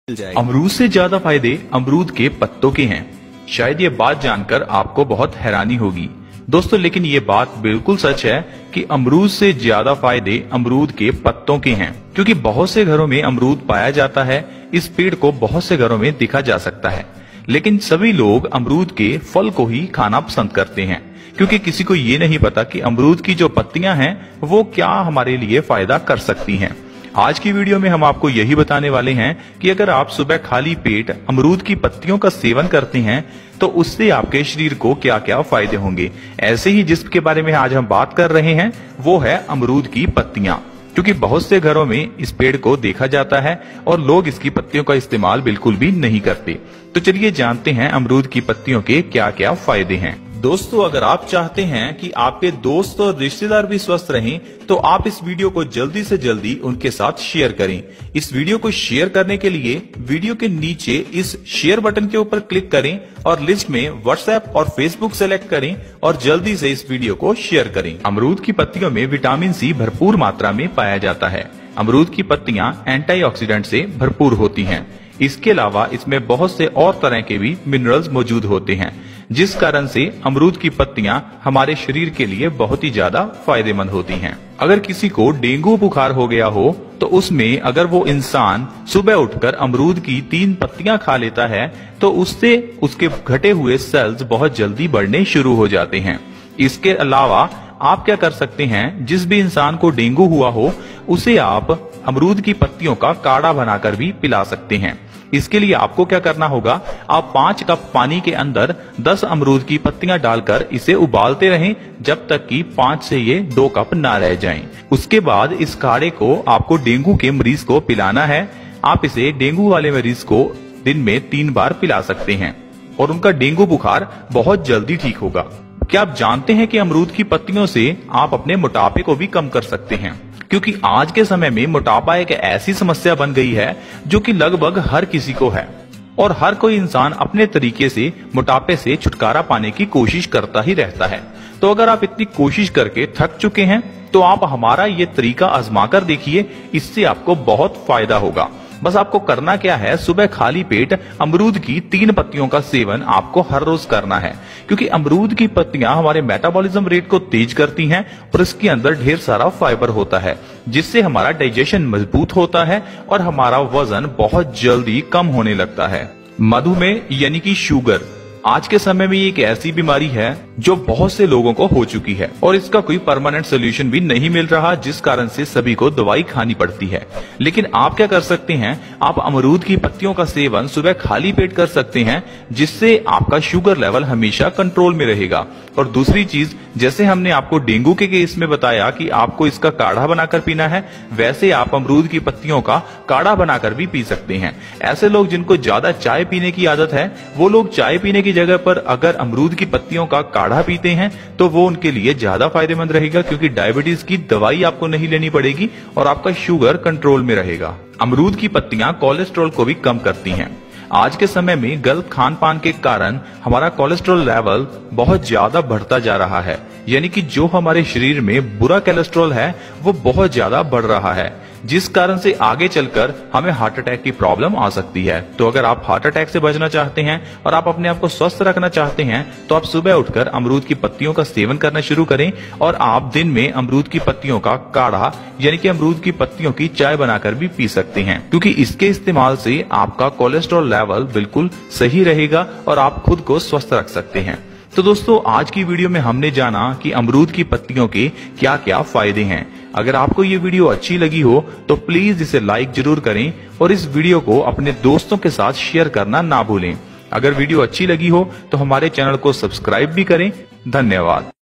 अमरूद से ज्यादा फायदे अमरूद के पत्तों के हैं। शायद ये बात जानकर आपको बहुत हैरानी होगी दोस्तों, लेकिन ये बात बिल्कुल सच है कि अमरूद से ज्यादा फायदे अमरूद के पत्तों के हैं, क्योंकि बहुत से घरों में अमरूद पाया जाता है। इस पेड़ को बहुत से घरों में देखा जा सकता है, लेकिन सभी लोग अमरूद के फल को ही खाना पसंद करते हैं, क्योंकि किसी को ये नहीं पता कि अमरूद की जो पत्तियां हैं वो क्या हमारे लिए फायदा कर सकती हैं। आज की वीडियो में हम आपको यही बताने वाले हैं कि अगर आप सुबह खाली पेट अमरूद की पत्तियों का सेवन करते हैं तो उससे आपके शरीर को क्या क्या फायदे होंगे। ऐसे ही जिसके बारे में आज हम बात कर रहे हैं वो है अमरूद की पत्तियां, क्योंकि बहुत से घरों में इस पेड़ को देखा जाता है और लोग इसकी पत्तियों का इस्तेमाल बिल्कुल भी नहीं करते। तो चलिए जानते हैं अमरूद की पत्तियों के क्या क्या फायदे हैं। दोस्तों, अगर आप चाहते हैं कि आपके दोस्त और रिश्तेदार भी स्वस्थ रहें, तो आप इस वीडियो को जल्दी से जल्दी उनके साथ शेयर करें। इस वीडियो को शेयर करने के लिए वीडियो के नीचे इस शेयर बटन के ऊपर क्लिक करें और लिस्ट में व्हाट्सएप और फेसबुक सेलेक्ट करें और जल्दी से इस वीडियो को शेयर करें। अमरूद की पत्तियों में विटामिन सी भरपूर मात्रा में पाया जाता है। अमरूद की पत्तियां एंटीऑक्सीडेंट से भरपूर होती हैं। इसके अलावा इसमें बहुत से और तरह के भी मिनरल्स मौजूद होते हैं, जिस कारण से अमरूद की पत्तियां हमारे शरीर के लिए बहुत ही ज्यादा फायदेमंद होती हैं। अगर किसी को डेंगू बुखार हो गया हो तो उसमें अगर वो इंसान सुबह उठकर अमरूद की 3 पत्तियां खा लेता है तो उससे उसके घटे हुए सेल्स बहुत जल्दी बढ़ने शुरू हो जाते हैं। इसके अलावा आप क्या कर सकते हैं, जिस भी इंसान को डेंगू हुआ हो उसे आप अमरूद की पत्तियों का काढ़ा बनाकर भी पिला सकते हैं। इसके लिए आपको क्या करना होगा, आप 5 कप पानी के अंदर 10 अमरूद की पत्तियां डालकर इसे उबालते रहें जब तक कि 5 से ये 2 कप ना रह जाएं। उसके बाद इस काढ़े को आपको डेंगू के मरीज को पिलाना है। आप इसे डेंगू वाले मरीज को दिन में 3 बार पिला सकते हैं और उनका डेंगू बुखार बहुत जल्दी ठीक होगा। क्या आप जानते हैं कि अमरूद की पत्तियों से आप अपने मोटापे को भी कम कर सकते हैं, क्योंकि आज के समय में मोटापा एक ऐसी समस्या बन गई है जो कि लगभग हर किसी को है और हर कोई इंसान अपने तरीके से मोटापे से छुटकारा पाने की कोशिश करता ही रहता है। तो अगर आप इतनी कोशिश करके थक चुके हैं तो आप हमारा ये तरीका आजमा कर देखिए, इससे आपको बहुत फायदा होगा। बस आपको करना क्या है, सुबह खाली पेट अमरूद की 3 पत्तियों का सेवन आपको हर रोज करना है, क्योंकि अमरूद की पत्तियां हमारे मेटाबॉलिज्म रेट को तेज करती हैं और इसके अंदर ढेर सारा फाइबर होता है, जिससे हमारा डाइजेशन मजबूत होता है और हमारा वजन बहुत जल्दी कम होने लगता है। मधुमेह यानी कि शुगर आज के समय में एक ऐसी बीमारी है जो बहुत से लोगों को हो चुकी है और इसका कोई परमानेंट सोल्यूशन भी नहीं मिल रहा, जिस कारण से सभी को दवाई खानी पड़ती है। लेकिन आप क्या कर सकते हैं, आप अमरूद की पत्तियों का सेवन सुबह खाली पेट कर सकते हैं, जिससे आपका शुगर लेवल हमेशा कंट्रोल में रहेगा। और दूसरी चीज, जैसे हमने आपको डेंगू के केस में बताया कि आपको इसका काढ़ा बनाकर पीना है, वैसे आप अमरूद की पत्तियों का काढ़ा बनाकर भी पी सकते हैं। ऐसे लोग जिनको ज्यादा चाय पीने की आदत है, वो लोग चाय पीने की जगह पर अगर अमरूद की पत्तियों का काढ़ा पीते हैं तो वो उनके लिए ज्यादा फायदेमंद रहेगा, क्योंकि डायबिटीज की दवाई आपको नहीं लेनी पड़ेगी और आपका शुगर कंट्रोल में रहेगा। अमरूद की पत्तियां कोलेस्ट्रॉल को भी कम करती हैं। आज के समय में गलत खान पान के कारण हमारा कोलेस्ट्रॉल लेवल बहुत ज्यादा बढ़ता जा रहा है, यानी कि जो हमारे शरीर में बुरा कोलेस्ट्रॉल है वो बहुत ज्यादा बढ़ रहा है, जिस कारण से आगे चलकर हमें हार्ट अटैक की प्रॉब्लम आ सकती है। तो अगर आप हार्ट अटैक से बचना चाहते हैं और आप अपने आप को स्वस्थ रखना चाहते हैं तो आप सुबह उठकर अमरूद की पत्तियों का सेवन करना शुरू करें और आप दिन में अमरूद की पत्तियों का काढ़ा यानी कि अमरूद की पत्तियों की चाय बनाकर भी पी सकते हैं, क्योंकि इसके इस्तेमाल से आपका कोलेस्ट्रॉल लेवल बिल्कुल सही रहेगा और आप खुद को स्वस्थ रख सकते हैं। तो दोस्तों, आज की वीडियो में हमने जाना कि अमरूद की पत्तियों के क्या क्या फायदे हैं। अगर आपको ये वीडियो अच्छी लगी हो तो प्लीज इसे लाइक जरूर करें और इस वीडियो को अपने दोस्तों के साथ शेयर करना ना भूलें। अगर वीडियो अच्छी लगी हो तो हमारे चैनल को सब्सक्राइब भी करें। धन्यवाद।